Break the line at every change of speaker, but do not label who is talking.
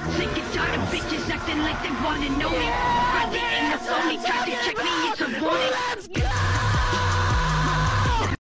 Sick and tired of bitches acting like they wanna know me. Really ain't no phony.